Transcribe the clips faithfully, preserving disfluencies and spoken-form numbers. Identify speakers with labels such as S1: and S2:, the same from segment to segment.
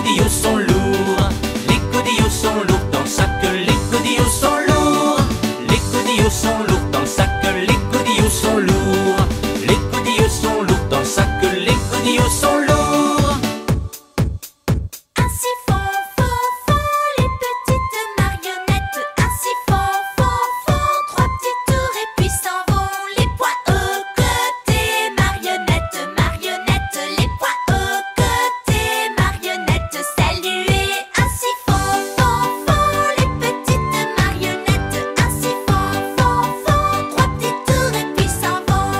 S1: godillots sont lourds. Les godillots sont lourds dans le sac, les godillots sont lourds. Les godillots sont lourds dans le sac, les godillots sont lourds. Les godillots sont lourds dans le sac, les godillots sont lourds.
S2: Ainsi font, font, font les petites marionnettes. Ainsi font, font, font trois petits tours et puis s'en vont. Les poings aux côtés, marionnettes, marionnettes. Les poings aux côtés, marionnettes, saluez. Ainsi font, font, font les petites marionnettes. Ainsi font, font, font trois petits tours et puis s'en vont.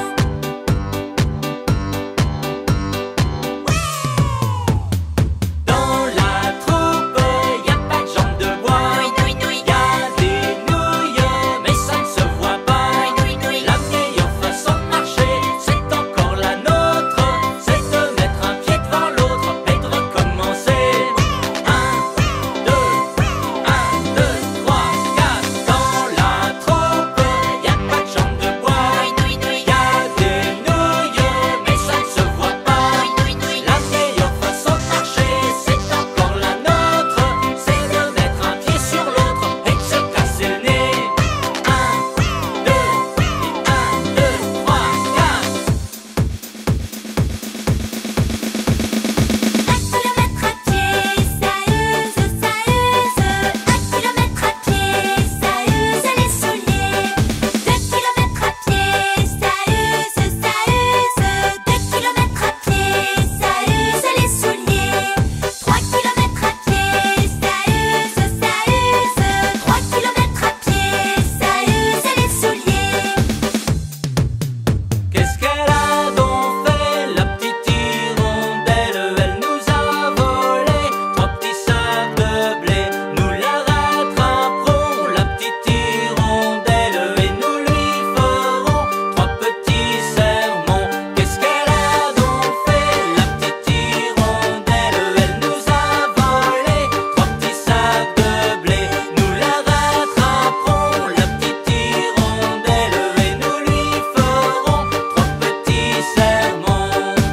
S1: Dans la troupe, y a pas de jambes de bois.
S2: Nouille, nouille,
S1: Y a des nouilles, mais ça ne se voit pas.
S2: nouille, nouille.
S1: La meilleure façon de marcher, c'est encore la nôtre. C'est de mettre un pied devant l'autre et de recommencer. Un, deux, un, deux, trois, quatre. Dans la troupe, y a pas de jambes de bois.
S2: Nouille, nouille,
S1: Y a des nouilles, mais ça ne se voit pas.
S2: nouille, nouille.
S1: La meilleure façon de marcher, c'est encore la nôtre. C'est de mettre un pied sur l'autre et de se casser le nez. Un, deux, et un, deux, trois, quatre.
S2: Un kilomètre à pied, ça use, ça use. Un kilomètre à pied, ça use les souliers. Deux kilomètres à pied, ça use, ça use. Deux kilomètres à pied, ça use les souliers. Trois kilomètres à pied, ça use, ça use. Trois kilomètres à pied, ça use les souliers.
S1: Qu'est-ce qu'elle a donc fait, la petite hirondelle? Elle nous a volé trois petits sacs de blé. Nous la rattraperons, la petite hirondelle, et nous lui ferons trois petits sermons. Qu'est-ce qu'elle a donc fait, la petite hirondelle? Elle nous a volé trois petits sacs de blé. Nous la rattraperons, la petite hirondelle, et nous lui ferons trois petits sermons.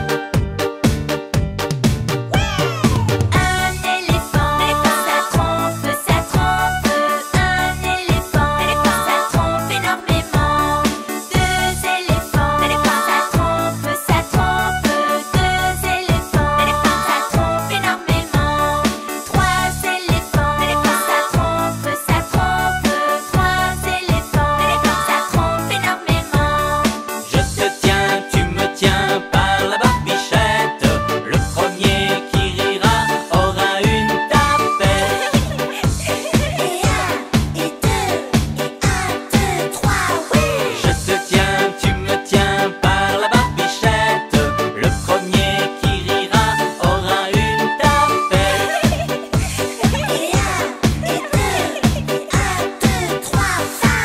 S2: Un éléphant, ça trompe, ça trompe. Un éléphant, ça trompe énormément. Deux éléphants, ça trompe, ça trompe. Deux éléphants, ça trompe énormément. Trois éléphants, ça trompe, ça trompe. Trois éléphants, ça trompe énormément.
S1: Je te tiens, tu me tiens par la barbichette. Le premier qui rira aura une tapette.
S2: Et un, et deux, et un, deux, trois, oui.
S1: Je te tiens, tu me tiens par la barbichette. Le premier qui rira aura une tapette.
S2: Et un, et deux, et un, deux, trois, fin.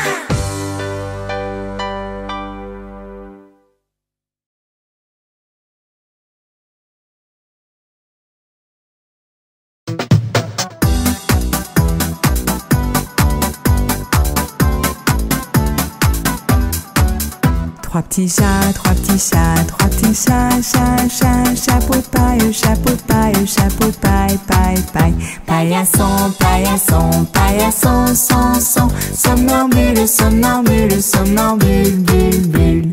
S3: Trois petits chats, trois petits chats, trois petits chats, chat, chat, chapeau de paille, chapeau de paille, chapeau de paille, paille, paille. Paillasson, paillasson, paillasson, son, son, somnambule, somnambule, somnambule, bulle, bulle.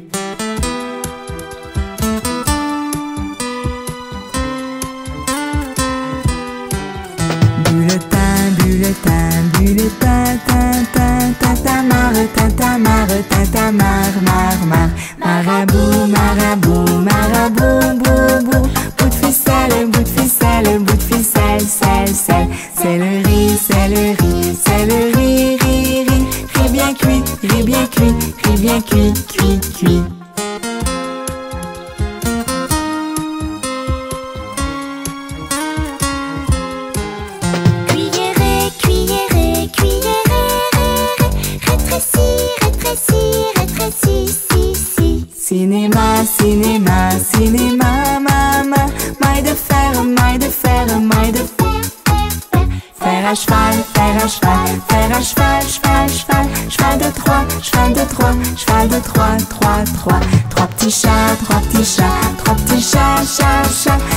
S3: Bulletin, bulletin, bulletin, tin, tin, tintamarre, tintamarre, tintamarre, marre, marre. Marabout, marabout, marabout, bou, bou. Bout de ficelle, bout de ficelle, bout de ficelle, sel, sel. C'est le riz, c'est le riz, c'est le riz, riz, riz. Riz bien cuit, riz bien cuit, riz bien cuit, cuit, cuit.
S2: Cuillerée, cuillerée, cuillerée, ré, ré. Rétrécis, rétrécis, rétrécis, si, si.
S3: Cinéma, cinéma, cinéma, ma, ma. Maille de fer, maille de fer, maille de fer, fer, fer. Fer à cheval, fer à cheval, fer à cheval, cheval, cheval. Cheval de Troie, cheval de Troie, cheval de Troie, trois, trois. Trois petits chats, trois petits chats, trois petits chats, chat, chat.